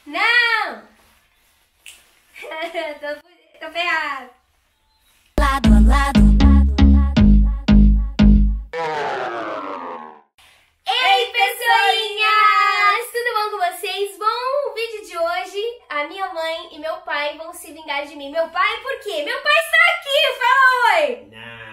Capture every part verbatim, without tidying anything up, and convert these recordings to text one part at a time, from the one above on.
Não! tô, tô ferrado. Lado a lado. Ei, pessoinhas! Tudo bom com vocês? Bom, o vídeo de hoje, a minha mãe e meu pai vão se vingar de mim. Meu pai, por quê? Meu pai está aqui, fala oi!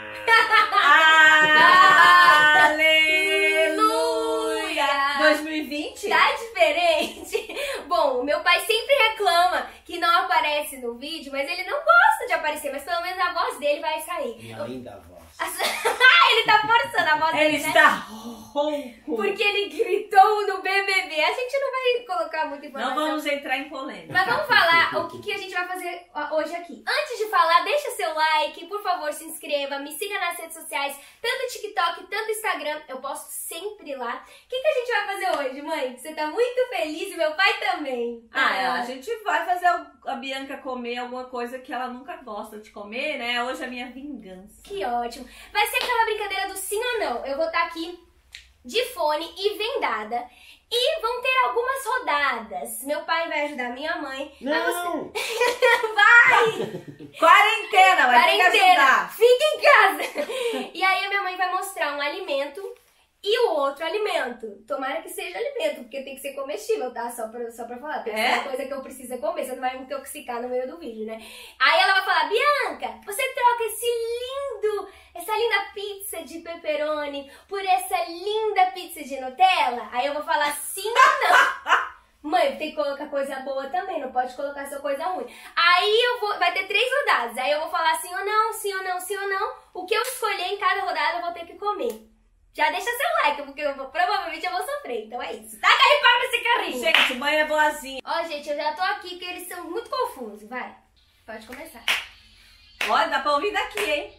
Ah, aleluia! dois mil e vinte? Tá diferente? Bom, meu pai sempre reclama que não aparece no vídeo, mas ele não gosta de aparecer, mas pelo menos a voz dele vai sair. Minha linda voz. Ele tá forçando a voz Ele dele, né? está ronco. Porque ele gritou no B B B. A gente não vai colocar muita informação. Não vamos entrar em polêmica. Mas vamos falar o que, que a gente vai fazer hoje aqui. Antes de falar, deixa seu like, por favor, se inscreva, me siga nas redes sociais, tanto TikTok, tanto Instagram, eu posto sempre lá. O que, que a gente vai fazer hoje, mãe? Você tá muito feliz e meu pai também. Ah, é, a gente vai fazer a Bianca comer alguma coisa que ela nunca gosta de comer, né? Hoje é a minha vingança. Que ótimo. Vai ser aquela brincadeira do sim ou não. Eu vou estar aqui de fone e vendada. E vão ter algumas rodadas. Meu pai vai ajudar minha mãe. Não! Você... Vai! Quarentena, vai ter que ajudar. Fica em casa. E aí a minha mãe vai mostrar um alimento e o outro alimento. Tomara que seja alimento, porque tem que ser comestível, tá? Só pra, só pra falar. Tem que É? ser uma coisa que eu preciso comer, você não vai me intoxicar no meio do vídeo, né? Aí ela vai falar, Bianca, você troca esse lindo, essa linda pizza de pepperoni por essa linda pizza de Nutella? Aí eu vou falar sim ou não. Mãe, tem que colocar coisa boa também, não pode colocar só coisa ruim. Aí eu vou, vai ter três rodadas, aí eu vou falar sim ou não, sim ou não, sim ou não. O que eu escolher em cada rodada eu vou ter que comer. Já deixa seu like, porque eu vou, provavelmente eu vou sofrer. Então é isso. Taca aí pau nesse carrinho. Gente, mãe é boazinha. Ó, gente, eu já tô aqui porque eles são muito confusos. Vai, pode começar. Olha, dá pra ouvir daqui, hein?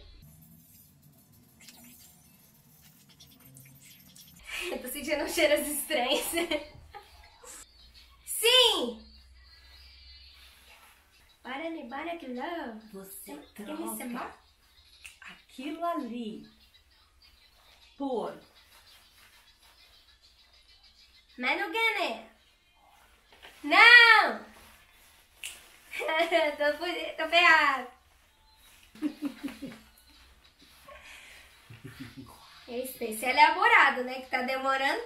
Eu tô sentindo cheiros estranhos. Sim! Para me para que love. Você Quer me chamar? troca aquilo ali por... Mano Gane! Não! tô, fu- tô ferrado. Esse, esse é elaborado, né? Que tá demorando.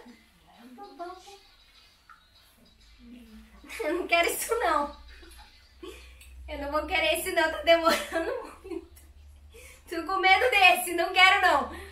Eu não quero isso, não. Eu não vou querer esse, não. Tá demorando muito. Tô com medo desse. Não quero, não.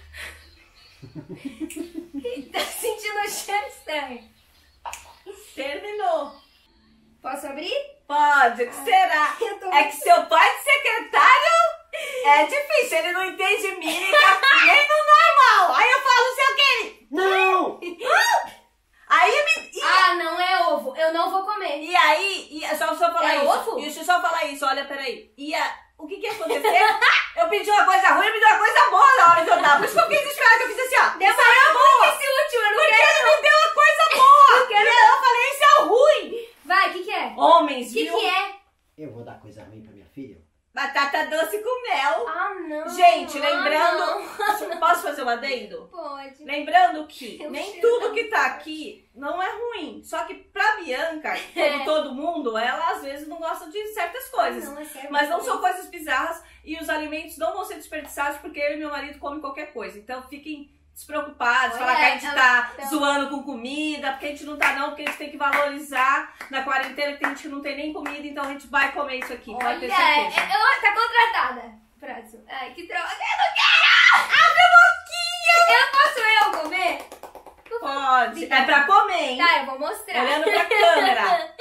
Tá sentindo o cheiro estranho. Terminou. Posso abrir? Pode, o que será? Eu tô É que seu pai de secretário é difícil, ele não entende mímica nem no normal. Aí eu falo, sei o que? Não! Aí me... E, Ah, não é ovo. Eu não vou comer. e aí, e, é só, só falar É isso. ovo? Deixa eu só falar isso, olha, peraí. E a, o que que ia acontecer? Eu pedi uma coisa ruim, ele me deu uma coisa boa na hora que eu tava. Por isso que eu fiquei desesperada, eu fiz assim, ó. Demorou isso aí é boa. muito esse último. Eu não Porque quero, ele não. me deu uma coisa boa. Não quero, E eu falei, isso é ruim. Vai, o que que é? Homens, O que viu? que é? Eu vou dar coisa ruim pra minha filha? Batata doce com mel. Ah, não. Gente, Ah, lembrando... não. Posso fazer um adendo? Pode. Lembrando que Eu nem sei. tudo que tá aqui não é ruim. Só que pra Bianca, como É. todo mundo, ela às vezes não gosta de certas coisas. Não, é sério. Mas não são coisas bizarras e os alimentos não vão ser desperdiçados porque eu e meu marido comem qualquer coisa. Então fiquem despreocupados, Olha, falar que a gente ela- tá ela- zoando com comida, porque a gente não tá não, porque a gente tem que valorizar na quarentena que tem gente que não tem nem comida, então a gente vai comer isso aqui, pode Olha, ter é, certeza. eu, tá contratada. Próximo. Ai, que droga. Eu não quero! Abre a boquinha! Eu posso eu comer? Pode, é pra comer, hein? Tá, eu vou mostrar. Olhando pra câmera.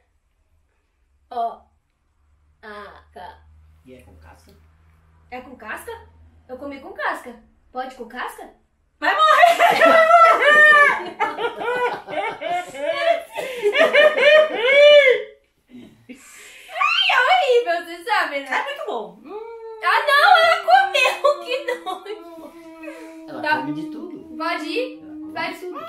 Ó. Ah, tá. E é com casca? É com casca? Eu comi com casca. Pode com casca? Vai morrer! Ai, é horrível, você sabe, né? É muito bom. Hum, Ah, não, ela comeu, que nojo. Ela Tá. come de tudo. Pode ir? Ela come Vai. de tudo.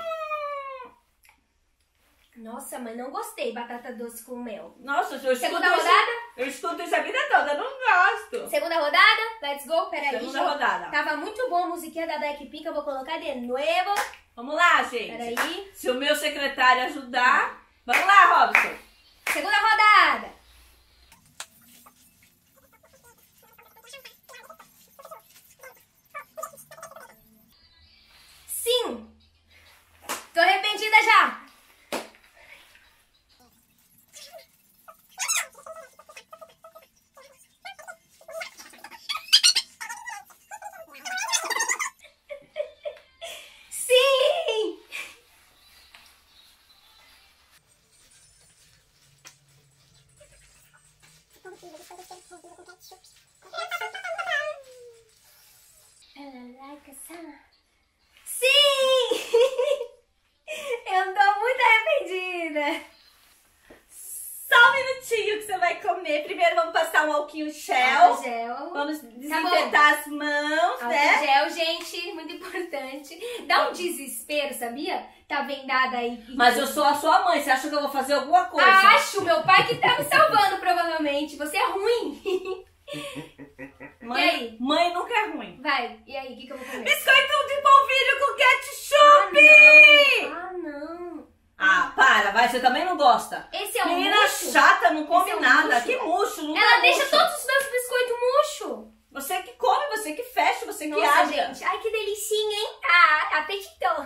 Nossa, mas não gostei, batata doce com mel. Nossa, eu escuto, Segunda isso, rodada? eu escuto isso a vida toda, eu não gosto. Segunda rodada? Let's go, peraí, Segunda gente. rodada. Tava muito bom a musiquinha da Blackpink, eu vou colocar de novo. Vamos lá, gente. Peraí. Se o meu secretário ajudar, vamos lá, Robson. Sim! Eu tô muito arrependida. Só um minutinho que você vai comer. Primeiro vamos passar um alquinho gel. Álcool gel. Vamos desinfetar as mãos, Álcool né? gel, gente, muito importante. Dá um desespero, sabia? Tá vendada aí. Mas eu sou a sua mãe. Você acha que eu vou fazer alguma coisa? Acho, meu pai que tá me salvando, provavelmente. Você é ruim. Mãe, E aí? Mãe nunca é ruim. Vai, e aí, o que, que eu vou comer? Biscoito de polvilho com ketchup! Ah, não. Ah, para, vai. Você também não gosta. Esse é um Menina murcho? chata, não come Esse é um nada. murcho? Que murcho, não Ela é deixa murcho. todos os meus biscoitos murcho. Você que come, você que fecha, você que Nossa, abre. gente. Ai, que delicinha, hein? Ah, apetitou.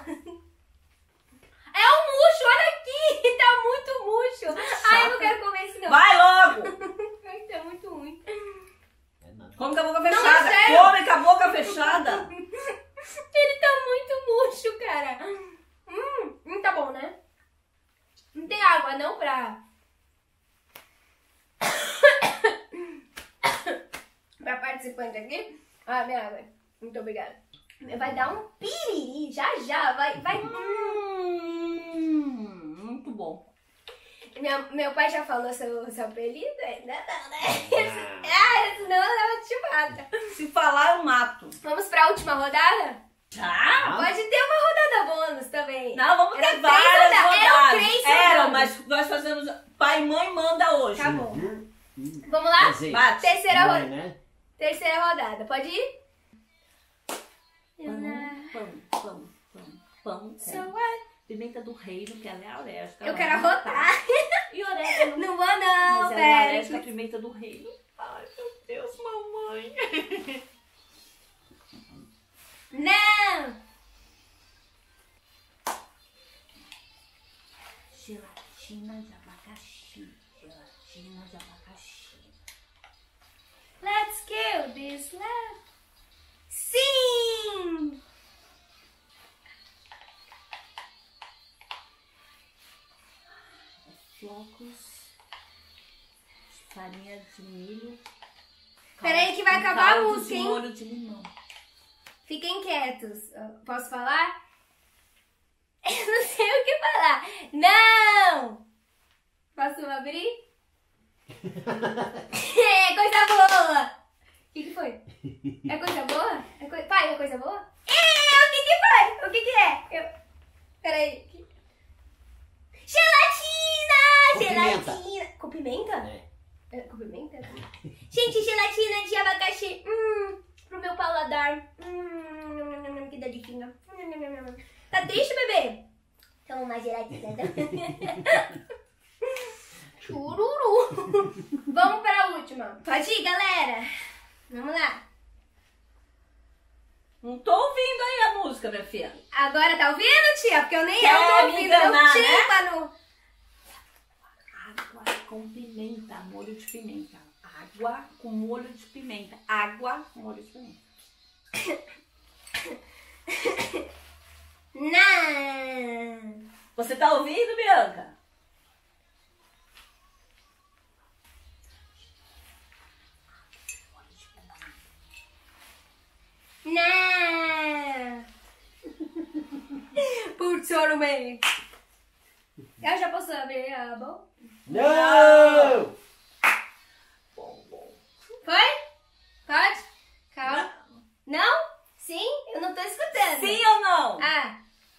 É um murcho, olha aqui. Tá muito murcho. Ai, eu não quero comer esse não. Vai logo! Ai, tá muito ruim. É nada. Come com a boca Não, é fechada. sério. Come com a boca fechada. Ele tá muito murcho, cara. Hum, hum, tá bom, né? Não tem água, não, pra... pra participante aqui? Ah, minha água. Muito obrigada. Vai dar um piriri, já já. Vai, vai... Hum, muito bom. Minha, meu pai já falou seu, seu apelido? Ainda não, né? Ah, Ah, senão eu te mato. Se falar, eu mato. Vamos pra última rodada? Já? Pode ter uma rodada bônus também. Não, vamos Era ter três várias rodadas. rodadas. Eram três Era, rodadas. mas nós fazemos... Pai e mãe manda hoje. Tá bom. Hum, Vamos lá? Quer dizer, Bate. Terceira, mãe, ro- né? terceira rodada. Pode ir? Pão, pão, pão, pão, pão. So é. what? Pimenta do reino, que ela é alérgica. Eu ela quero não tá. arrotar. E orégano. Não vou não, Mas ela é alérgica à velho. pimenta do reino. Ai, meu Deus, mamãe. Não! Gelatina de abacaxi. Gelatina de abacaxi. Let's kill this love. Sim! Flocos. Farinha de milho. Peraí que vai com acabar a caldo música, de hein? molho de limão. Fiquem quietos. Posso falar? Eu não sei o que falar. Não! Posso abrir? É coisa boa! O que, que foi? É coisa boa? É coi... Pai, é coisa boa? É, o que que foi? O que que é? Eu... Peraí. Gelatina! Com pimenta. Gelatina! Com pimenta? É. É, com pimenta? Gente, gelatina de abacaxi. Hum, pro meu paladar. Hum, nham, nham, nham, nham, que delicinha. Hum, nham, nham, nham. Tá triste, bebê? Toma uma gelatina. Chururu. Vamos para a última. Pode ir, galera. Vamos lá. Não tô ouvindo aí a música, minha filha. Agora tá ouvindo, tia? Porque eu nem Quer eu tô me ouvindo. enganar, Meu né? tímpano. Água com pimenta, molho de pimenta. Água com molho de pimenta. Água com molho de pimenta. Não. Você tá ouvindo, Bianca? Não. Putz, ouro meio. Eu já posso abrir a boca? Não! Bom, bom. Foi? Pode? Calma. Não? Sim? Eu não tô escutando. Sim ou não? Ah.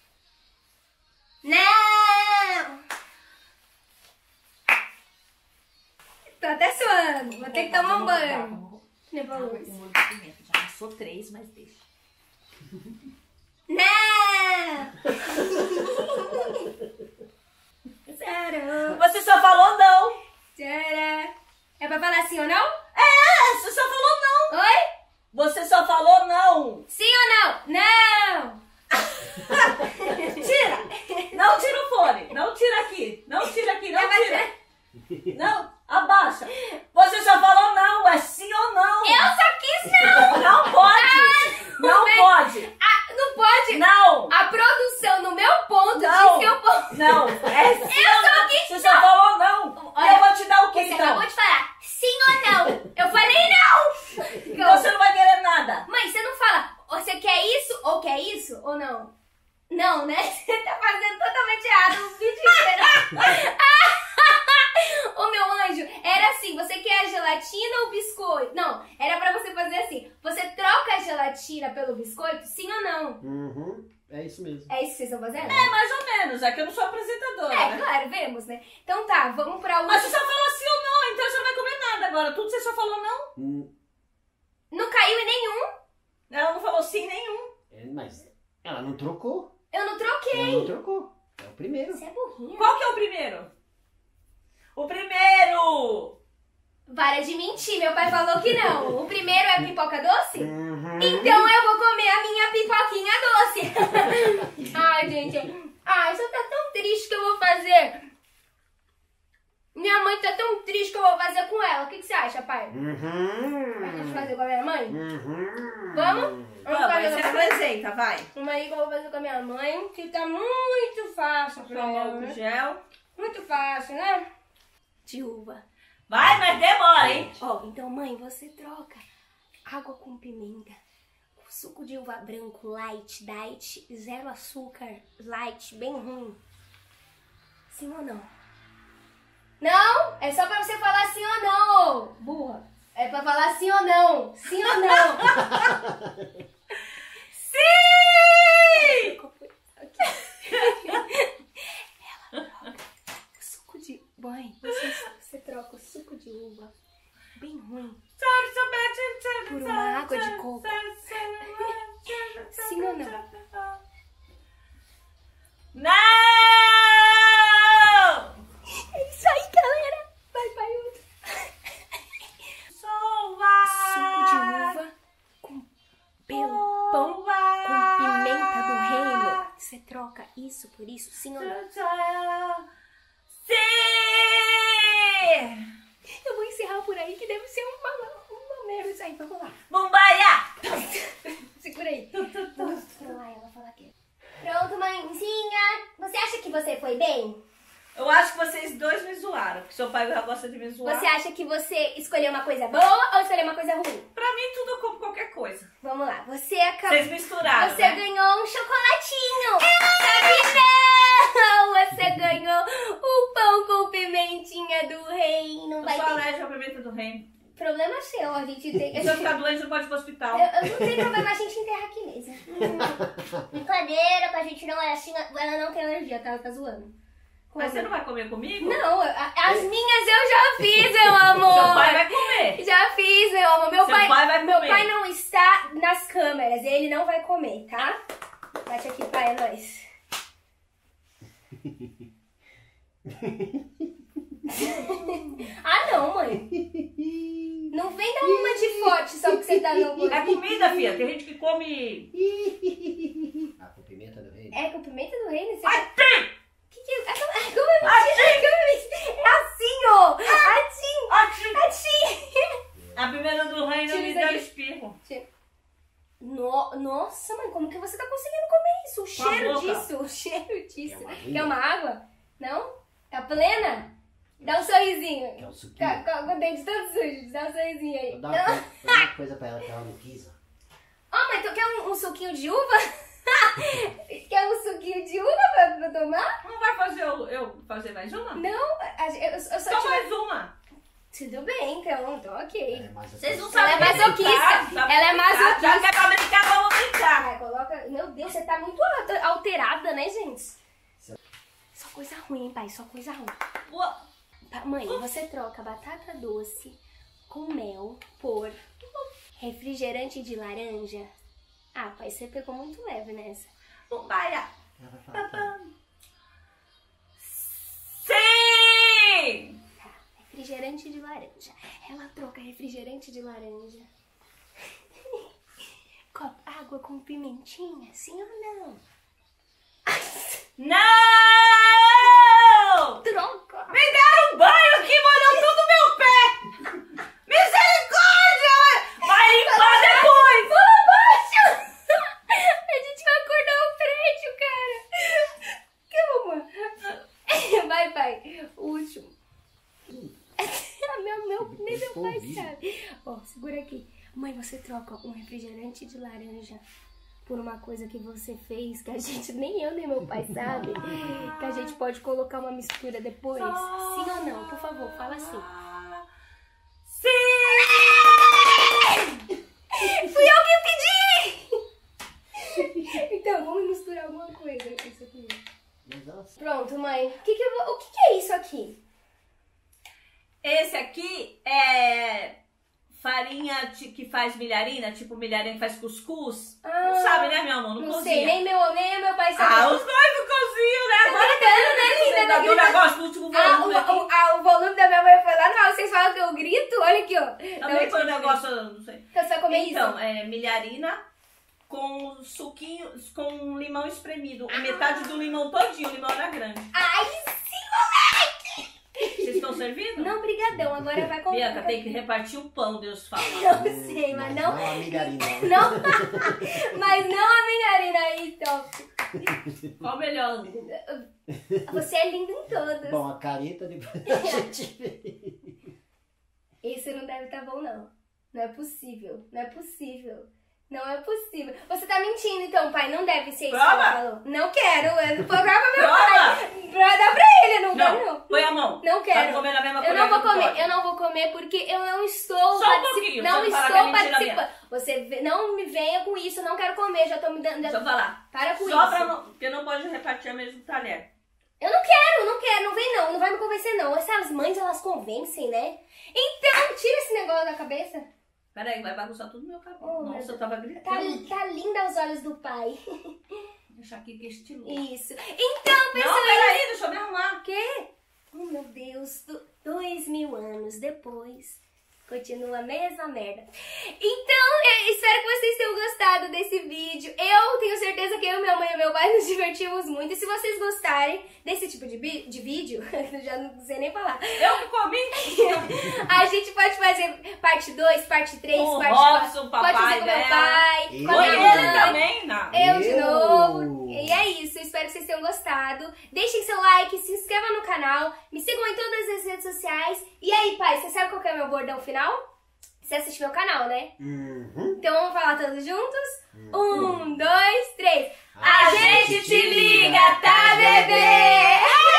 Não! Tô até suando. Vou ter que tomar um banho. Depois. Com molho de pimenta. Já passou três, mas deixa. Não! Sério? Você só falou não. Tcharam. É pra falar sim ou não? É, você só falou não. Oi? Você só falou não. Sim ou não? Não! Tira. Não tira o fone. Não tira aqui. Não tira aqui. Não É, mas tira. é- Não, abaixa. Você só falou não. É sim ou não. Eu só quis não! Não pode. Não mas- pode. Ah, não pode! Não. A produção, no meu ponto, Não. diz que eu posso. Não. É sim Eu ou só não. quis Você não. só falou não. Olha, e eu vou te dar o quê, Você então? acabou de falar sim ou não. tira pelo biscoito? Sim ou não? Uhum. É isso mesmo. É isso que vocês estão fazendo? É, mais ou menos, é que eu não sou apresentadora, É, né? claro, vemos, né? Então tá, vamos pra Mas você última. só falou sim ou não, então você não vai comer nada agora. Tudo você só falou não. Hum, Não caiu em nenhum. Ela não falou sim nenhum. é, mas ela não trocou. Eu não troquei. Ela não trocou. É o primeiro. Você é burrinha. Qual que é o primeiro? O primeiro! Para de mentir, meu pai falou que não. O primeiro é pipoca doce? Uhum. Então eu vou comer a minha pipoquinha doce. Ai, gente. Ai, isso tá tão triste que eu vou fazer. Minha mãe tá tão triste que eu vou fazer com ela. O que, que você acha, pai? Uhum. Vai deixa eu fazer com a minha mãe? Uhum. Vamos? Vamos, fazer aí com você a minha- apresenta, vai. Uma aí que eu vou fazer com a minha mãe, que tá muito fácil pra Toma ela, o né? gel. Muito fácil, né? De uva. Vai, mas demora, hein? Ó, então, mãe, você troca água com pimenta, com suco de uva branco, light, diet, zero açúcar, light, bem ruim. Sim ou não? Não? É só pra você falar sim ou não, ô, burra. É pra falar sim ou não. Sim ou não? Sim! Ela troca o suco de... Mãe, você, você troca o suco de uva bem ruim por uma água de coco. Sim ou não? Não! É isso aí, galera. Vai, vai, outro. Suco de uva com pelo, pão com pimenta do reino. Você troca isso por isso? Sim ou não? Sim! Eu vou encerrar por aí, que deve ser uma, uma merda isso aí. Vamos lá. Bombaia! Segura aí. Vamos lá, ela fala aqui. Pronto, mãezinha. Você acha que você foi bem? Eu acho que vocês dois me zoaram, porque seu pai já gosta de me zoar. Você acha que você escolheu uma coisa boa ou escolheu uma coisa ruim? Pra mim, tudo eu como qualquer coisa. Vamos lá. Você acabou... Vocês misturaram, Você né? ganhou um chocolatinho! Sabe não! Você ganhou o pão com pimentinha do rei. Não Eu vai sou ter alérgica à pimenta do reino. problema seu. A gente tem... Se eu ficar doente, não pode ir pro hospital. Eu, eu não tenho problema, a gente enterra aqui mesmo. Hum, Brincadeira, que a gente não é assim. Ela não tem alergia, tá? Ela tá zoando. Mas você não vai comer comigo? Não, a- as minhas eu já fiz, meu amor. Seu pai vai comer. Já fiz, meu amor. Meu Seu pai, pai vai meu comer. pai não está nas câmeras, ele não vai comer, tá? Bate aqui, pai, é nóis. Ah, não, mãe. Não vem dar uma de forte só porque você tá no... É comida, filha. Tem gente que come... Ah, com pimenta do reino. É com pimenta do reino? Você... Assim! Que que... É como é como é mentira? É assim, ó. Assim. Assim! Assim. A pimenta do reino Tira me isso deu aqui. espirro. No... Nossa, mãe, como que você tá conseguindo comer isso? O Com a cheiro boca. disso, o cheiro disso. Quer uma aguinha? Quer uma água? Não? Tá plena? Dá um sorrisinho. Que é o suquinho. Tá, com com o dente todo sujo. Dá um sorrisinho aí. Vou dar uma, coisa- vou dar uma coisa pra ela que ela não quis, ó. Ó, mãe, tu quer um, um suquinho de uva? Quer um suquinho de uva pra, pra tomar? Não vai fazer eu, eu fazer mais uma? Não, a- eu, eu só Só te... mais uma. Tudo bem, então, tô ok. É, mas eu Vocês tô- não sabem Ela é masoquista. brincar, sabem Ela é brincar. masoquista. Já que é pra brincar, vamos brincar. Ai, coloca... Meu Deus, você tá muito alter- alterada, né, gente? Só coisa ruim, pai, só coisa ruim. Ua- Pa- Mãe, você troca batata doce com mel por refrigerante de laranja? Ah, pai, você pegou muito leve nessa. Bombaia. Ela vai falar que- Sim! Tá, refrigerante de laranja. Ela troca refrigerante de laranja. Com água com pimentinha, sim ou não? Não! Troca! Me deram um banho que molhou todo meu pé! Misericórdia! Vai limpar depois! Fala baixo! A gente vai acordar o prédio, cara! Calma! Vai, pai. O último. meu, meu, nem meu pai sabe. Ó, segura aqui. Mãe, você troca um refrigerante de laranja por uma coisa que você fez, que a gente, nem eu nem meu pai sabe, que a gente pode colocar uma mistura depois? Sim ou não? Por favor, fala assim. Sim! Fui eu que pedi! coisa isso aqui. Nossa. Pronto, mãe. O que que, eu vou... o que que é isso aqui? Esse aqui é farinha de- que faz milharina, tipo milharina que faz cuscuz. Ah, Não sabe, né, meu amor? Não, Não cozinha. sei, nem meu, nem meu pai sabe. Ah, os dois não cozinham, né? Agora Tá gritando, né, linda? Tá do gritando. negócio do último Ah, o, volume aqui. o, ah, o volume da minha mãe foi lá no alto. Vocês falam que eu grito? Olha aqui, ó. Também foi um negócio, não sei. Então você vai comer Então, isso? é milharina com suquinho, com limão espremido. Metade do limão todinho, o limão era grande. Ai, sim, Vocês estão servindo? Não, brigadão. Agora vai comer. Bianca, tem que repartir o pão, Deus fala. Não sei, mas não... Não a milharina. Não, mas não a milharina aí, top. Qual o melhor? Você é lindo em todos. Bom, a careta depois a gente vê. Esse não deve estar bom, não. Não é possível. Não é possível. Não é possível. Você tá mentindo, então, pai. Não deve ser isso que Prova. ela falou. Não quero. Eu prova meu Prova. pai. Pra dar pra ele. Eu não, Não, quero, não. põe a mão. Não Vai quero. comer na mesma Eu não vou colher que comer. pode. Eu não vou comer porque eu não estou Só um partici- pouquinho, Não você não fala estou que é mentira participando. Você vê- não me venha com isso. Eu não quero comer. Já tô me dando... Deixa eu falar. Para com Só isso. pra não... Porque não pode repartir o mesmo talher. Eu não quero, não quero, não vem não, não vai me convencer não. Essas mães, elas convencem, né? Então, tira esse negócio da cabeça. Peraí, vai bagunçar tudo meu cabelo. Oh, meu Nossa, eu Deus. tava Tá, gritando. tá linda aos olhos do pai. Deixa aqui que estilo. Isso. Então, Não, pessoal... peraí, deixa eu me arrumar. O quê? Oh, meu Deus, do- dois mil anos depois... Continua a mesma merda. Então, eu espero que vocês tenham gostado desse vídeo. Eu tenho certeza que eu, minha mãe e meu pai nos divertimos muito. E se vocês gostarem desse tipo de, bi- de vídeo, eu já não sei nem falar. Eu que comi. A gente pode fazer parte dois, parte três, Com o parte Robson, quatro. papai Pode fazer com meu dela. pai, E com a Oi, minha ele mãe. também, não. Eu de Eu. novo. E é isso, eu espero que vocês tenham gostado. Deixem seu like, se inscrevam no canal, me sigam em todas as redes sociais. E aí, pai, você sabe qual que é o meu bordão final? Você assiste meu canal, né? Uhum. Então vamos falar todos juntos? Um, dois, três. A gente te liga, tá, bebê?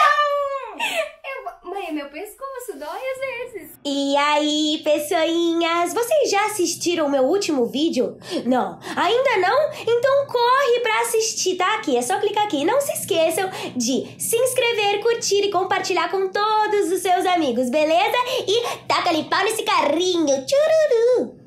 Eu vou- Mãe, meu pescoço dói às vezes. E aí, pessoinhas, vocês já assistiram o meu último vídeo? Não? Ainda não? Então corre pra assistir, tá? Aqui, é só clicar aqui. Não se esqueçam de se inscrever, curtir e compartilhar com todos os seus amigos, beleza? E taca ali pau nesse carrinho. Tchururu!